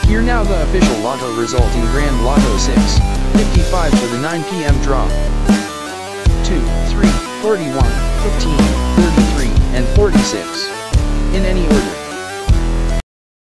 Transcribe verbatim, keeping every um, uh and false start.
Here now the official Lotto result in Grand Lotto six, fifty-five for the nine p m draw. two, three, forty-one, fifteen, thirty-three, and forty-six. In any order.